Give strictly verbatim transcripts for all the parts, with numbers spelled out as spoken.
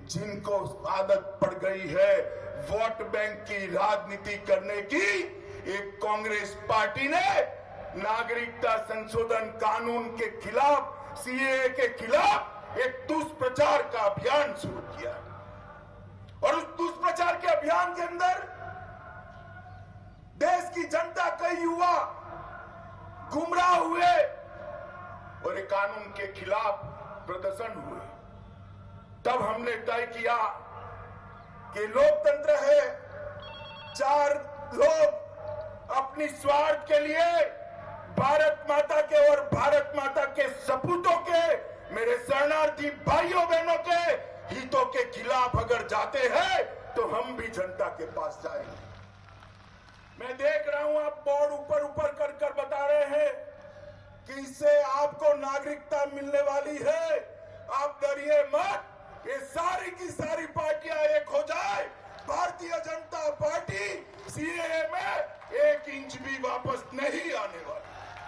जिनको आदत पड़ गई है वोट बैंक की राजनीति करने की, एक कांग्रेस पार्टी ने नागरिकता संशोधन कानून के खिलाफ, सीएए के खिलाफ एक दुष्प्रचार का अभियान शुरू किया और उस दुष्प्रचार के अभियान के अंदर देश की जनता, कई युवा गुमराह हुए और एक कानून के खिलाफ प्रदर्शन हुए। तब हमने तय किया कि लोकतंत्र है, चार लोग अपनी स्वार्थ के लिए भारत माता के और भारत माता के सपूतों के, मेरे शरणार्थी भाइयों बहनों के हितों के खिलाफ अगर जाते हैं तो हम भी जनता के पास जाएंगे। मैं देख रहा हूं आप बोर्ड ऊपर ऊपर कर कर बता रहे हैं कि इससे आपको नागरिकता मिलने वाली है, आप डरिए मत, ये सारी की सारी पार्टियां एक हो जाए, भारतीय जनता पार्टी सीएए में एक इंच भी वापस नहीं आने वाली।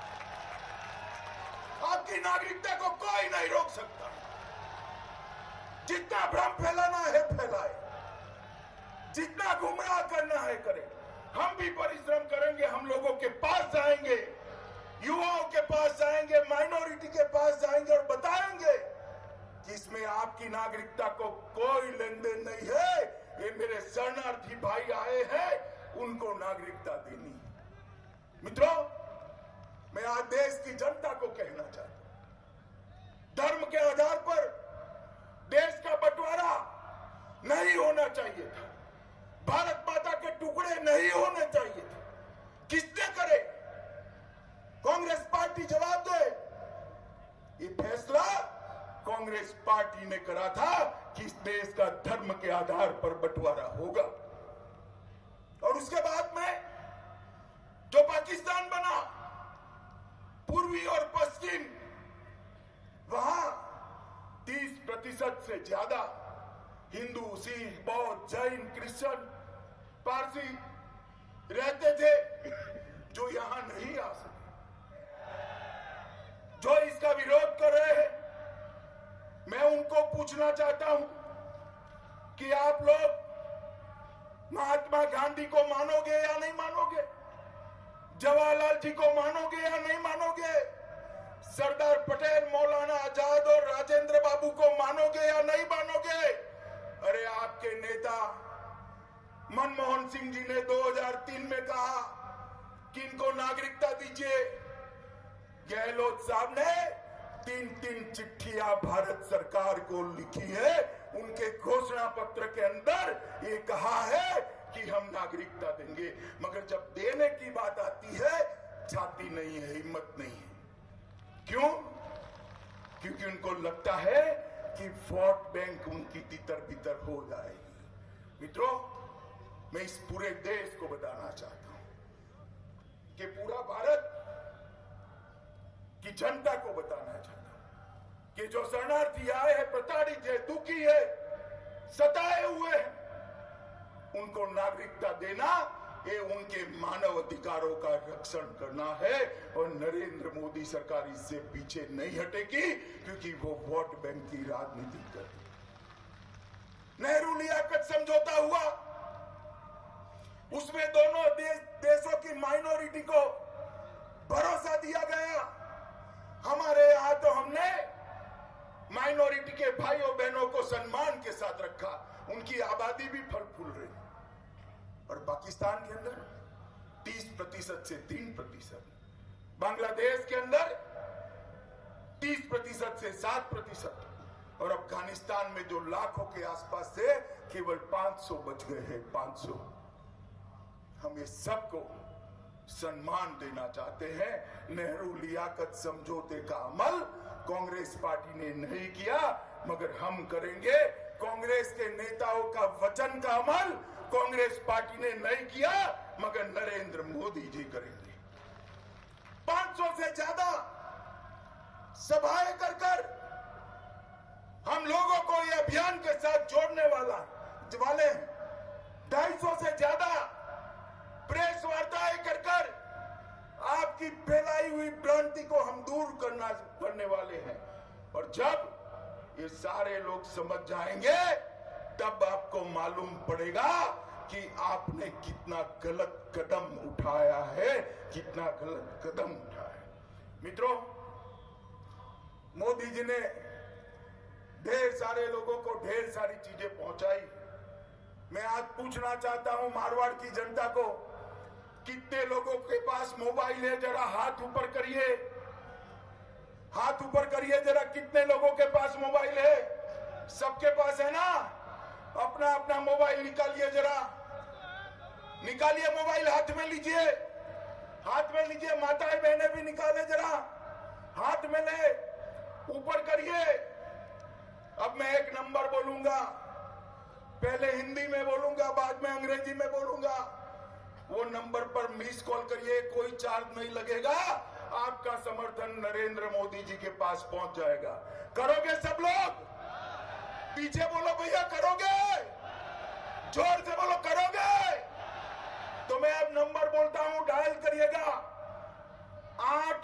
आपकी नागरिकता को कोई नहीं रोक सकता। जितना भ्रम फैलाना है फैलाए, जितना गुमराह करना है करे। हम भी परिश्रम करेंगे, हम लोगों के पास जाएंगे, युवाओं के पास जाएंगे, माइनॉरिटी के पास जाएंगे और बताएंगे कि इसमें आपकी नागरिकता को कोई लेन देन नहीं है। ये मेरे शरणार्थी भाई आए हैं, उनको नागरिकता देनी है। मित्रों, मैं आज देश की जनता को कहना चाहता हूं, धर्म के आधार पर देश का बंटवारा नहीं होना चाहिए था, भारत माता के टुकड़े नहीं होने चाहिए थे। किसने करे? कांग्रेस पार्टी जवाब दे। ये फैसला कांग्रेस पार्टी ने करा था कि इस देश का धर्म के आधार पर बंटवारा होगा। और उसके बाद में जो पाकिस्तान बना, पूर्वी और पश्चिम, वहां तीस प्रतिशत से ज्यादा हिंदू, सिख, बौद्ध, जैन, क्रिश्चियन, पारसी रहते थे जो यहां नहीं आ सके। जो इसका विरोध कर रहे हैं, मैं उनको पूछना चाहता हूं कि आप लोग महात्मा गांधी को मानोगे या नहीं मानोगे? जवाहरलाल जी को मानोगे या नहीं मानोगे? सरदार पटेल, मौलाना आजाद और राजेंद्र बाबू को मानोगे या नहीं मानोगे? अरे आपके नेता मनमोहन सिंह जी ने दो हज़ार तीन में कहा कि इनको नागरिकता दीजिए। गहलोत साहब ने तीन तीन चिट्ठियां भारत सरकार को लिखी है, उनके घोषणा पत्र के अंदर ये कहा है कि हम नागरिकता देंगे, मगर जब देने की बात आती है छाती नहीं है, हिम्मत नहीं है। क्यों? क्योंकि उनको लगता है कि वोट बैंक उनकी तितर बितर हो जाएगी। मित्रों, मैं इस पूरे देश को बताना चाहता हूं कि पूरा भारत की जनता को बताना चाहता हूं कि जो शरणार्थी आए हैं, प्रताड़ित है, दुखी है, सताए हुए हैं, उनको नागरिकता देना ये उनके मानव अधिकारों का रक्षण करना है। और नरेंद्र मोदी सरकार इससे पीछे नहीं हटेगी, क्योंकि वो वोट बैंक की राजनीति करती। नेहरू लियाकत समझौता हुआ, उसमें दोनों देश देशों की माइनॉरिटी को भरोसा दिया गया। हमारे यहां तो हमने माइनॉरिटी के भाइयों बहनों को सम्मान के साथ रखा, उनकी आबादी भी फल फूल रही। और पाकिस्तान के अंदर तीस प्रतिशत से तीन प्रतिशत, बांग्लादेश के अंदर तीस प्रतिशत से सात प्रतिशत, और अफगानिस्तान में जो लाखों के आसपास थे केवल पांच सौ बच गए हैं, पांच सौ। हम ये सबको सम्मान देना चाहते हैं। नेहरू लियाकत समझौते का अमल कांग्रेस पार्टी ने नहीं किया, मगर हम करेंगे। कांग्रेस के नेताओं का वचन का अमल कांग्रेस पार्टी ने नहीं किया, मगर नरेंद्र मोदी जी करेंगे। पांच सौ से ज्यादा सभाएं कर कर हम लोगों को ये अभियान के साथ जोड़ने वाला वाले ढाई सौ से ज्यादा प्रेस वार्ताएं कर कर आपकी फैलाई हुई भ्रांति को हम दूर करना करने वाले हैं। और जब ये सारे लोग समझ जाएंगे तब आपको मालूम पड़ेगा कि आपने कितना गलत कदम उठाया है, कितना गलत कदम उठाया है। मित्रों, मोदी जी ने ढेर सारे लोगों को ढेर सारी चीजें पहुंचाई। मैं आज पूछना चाहता हूं मारवाड़ की जनता को, कितने लोगों के पास मोबाइल है? जरा हाथ ऊपर करिए, हाथ ऊपर करिए जरा, कितने लोगों के पास मोबाइल है? सबके पास है ना? अपना अपना मोबाइल निकालिए, जरा निकालिए मोबाइल, हाथ में लीजिए, हाथ में लीजिए। माताएं बहनें भी निकाले, जरा हाथ में ले, ऊपर करिए। अब मैं एक नंबर बोलूंगा, पहले हिंदी में बोलूंगा, बाद में अंग्रेजी में बोलूंगा। वो नंबर पर मिस कॉल करिए, कोई चार्ज नहीं लगेगा, आपका समर्थन नरेंद्र मोदी जी के पास पहुंच जाएगा। करोगे सब लोग? पीछे बोलो भैया, करोगे? जोर से बोलो, करोगे? तो मैं अब नंबर बोलता हूं, डायल करिएगा। आठ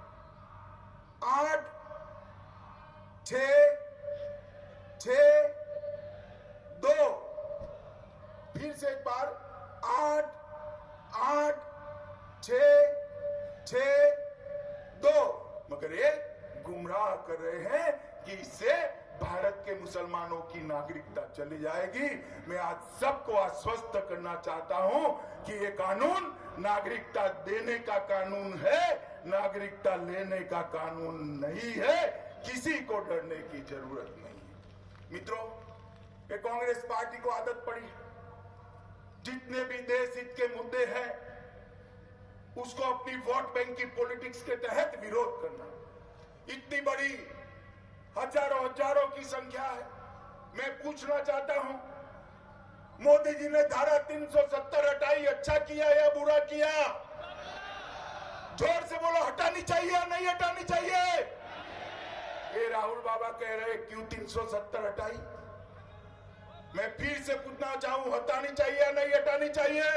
आठ छ छ दो, फिर से एक बार, आठ आठ छ छ दो। मगर ये गुमराह कर रहे हैं कि इससे भारत के मुसलमानों की नागरिकता चली जाएगी। मैं आज सबको आश्वस्त करना चाहता हूं कि ये कानून नागरिकता देने का कानून है, नागरिकता लेने का कानून नहीं है। किसी को डरने की जरूरत नहीं है। मित्रों, ये कांग्रेस पार्टी को आदत पड़ी, जितने भी देश हित के मुद्दे हैं उसको अपनी वोट बैंक की पॉलिटिक्स के तहत विरोध करना। इतनी बड़ी हजारों हजारों की संख्या है। मैं पूछना चाहता हूं, मोदी जी ने धारा तीन सौ सत्तर हटाई, अच्छा किया या बुरा किया? जोर से बोलो, हटानी चाहिए या नहीं हटानी चाहिए? ये राहुल बाबा कह रहे क्यों तीन सौ सत्तर हटाई? मैं फिर से पूछना चाहूं, हटानी चाहिए या नहीं हटानी चाहिए?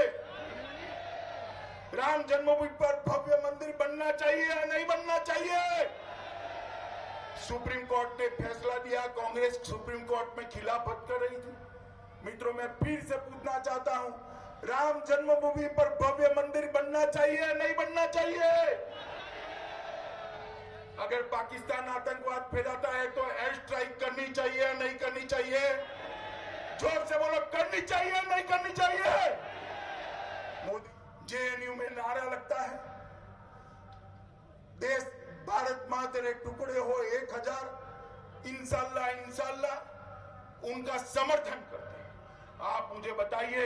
राम जन्मभूमि पर भव्य मंदिर बनना चाहिए या नहीं बनना चाहिए? सुप्रीम कोर्ट ने फैसला दिया, कांग्रेस सुप्रीम कोर्ट में खिलाफत कर रही थी। मित्रों, मैं फिर से पूछना चाहता हूं, राम जन्मभूमि पर भव्य मंदिर बनना चाहिए या नहीं बनना चाहिए? अगर पाकिस्तान आतंकवाद फैलाता है तो एयर स्ट्राइक करनी चाहिए या नहीं करनी चाहिए? जोर से बोलो, करनी चाहिए या नहीं करनी चाहिए? मोदी जेएनयू में नारा लगता है, देश भारत मां तेरे टुकड़े हो एक हजार, इंशाल्लाह इंशाल्लाह उनका समर्थन करते हैं। आप मुझे बताइए,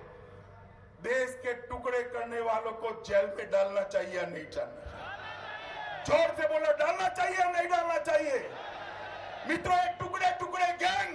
देश के टुकड़े करने वालों को जेल में डालना चाहिए या नहीं डालना चाहिए? जोर से बोलो, डालना चाहिए या नहीं डालना चाहिए? मित्रों, एक टुकड़े टुकड़े गैंग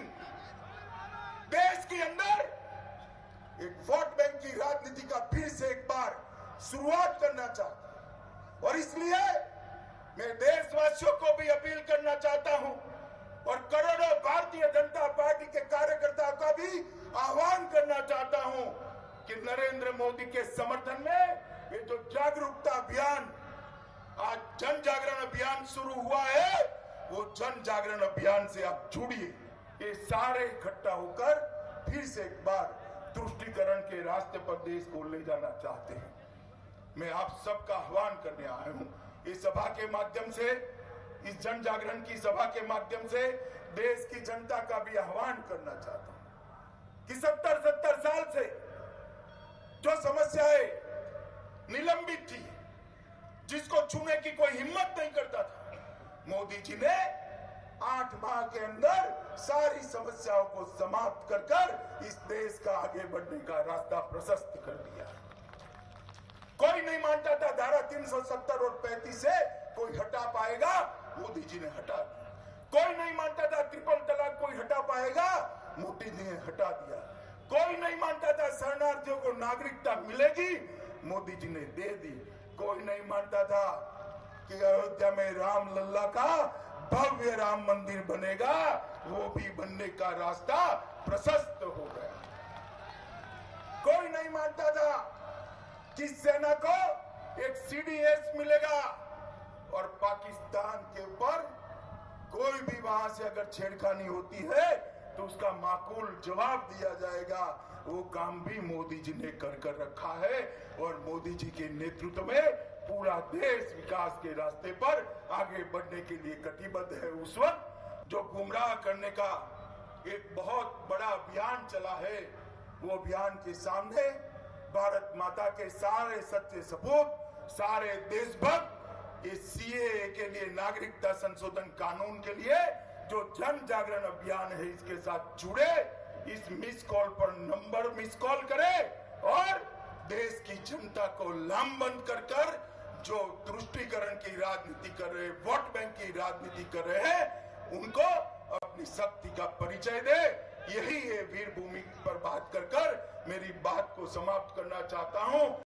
देश के अंदर एक वोट बैंक की राजनीति का फिर से एक बार शुरुआत करना चाहता हूं। और इसलिए मैं देशवासियों को भी अपील करना चाहता हूं और करोड़ों भारतीय जनता पार्टी के कार्यकर्ताओं का भी आह्वान करना चाहता हूं कि नरेंद्र मोदी के समर्थन में ये जो जागरूकता अभियान, आज जन जागरण अभियान शुरू हुआ है, वो जन जागरण अभियान से आप जुड़िए। ये सारे इकट्ठा होकर फिर से एक बार तुष्टीकरण के रास्ते पर देश को ले जाना चाहते हैं। मैं आप सबका आह्वान करने आया हूं। इस सभा के माध्यम से, इस जन जागरण की सभा के माध्यम से देश की जनता का भी आह्वान करना चाहता हूं कि सत्तर सत्तर साल से जो समस्याएं निलंबित थी, जिसको छूने की कोई हिम्मत नहीं करता था, मोदी जी ने आठ माह के अंदर सारी समस्याओं को समाप्त कर कर इस देश का आगे बढ़ने का रास्ता प्रशस्त कर दिया। कोई नहीं मानता था धारा तीन सौ सत्तर और पैंतीस से कोई हटा पाएगा, मोदी जी ने हटा दिया। कोई नहीं मानता था ट्रिपल तलाक कोई हटा पाएगा, मोदी जी ने हटा दिया। कोई नहीं मानता था शरणार्थियों को नागरिकता मिलेगी, मोदी जी ने दे दी। कोई नहीं मानता था कि अयोध्या में राम लल्ला का भव्य राम मंदिर बनेगा, वो भी बनने का रास्ता प्रशस्त हो गया। कोई नहीं मानता था कि सेना को एक सीडीएस मिलेगा और पाकिस्तान के ऊपर कोई भी वहां से अगर छेड़खानी होती है तो उसका माकूल जवाब दिया जाएगा। वो काम भी मोदी जी ने कर कर रखा है और मोदी जी के नेतृत्व में पूरा देश विकास के रास्ते पर आगे बढ़ने के लिए कटिबद्ध है। उस वक्त जो गुमराह करने का एक बहुत बड़ा अभियान चला है, वो अभियान के सामने भारत माता के सारे सच्चे सपूत, सारे देशभक्त इस सीएए के लिए, नागरिकता संशोधन कानून के लिए जो जन जागरण अभियान है, इसके साथ जुड़े, इस मिस कॉल पर नंबर मिस कॉल करे और देश की जनता को लामबंद कर कर जो तुष्टीकरण की राजनीति कर रहे, वोट बैंक की राजनीति कर रहे हैं, उनको अपनी शक्ति का परिचय दे। यही है वीर भूमि पर बात कर कर मेरी बात को समाप्त करना चाहता हूं।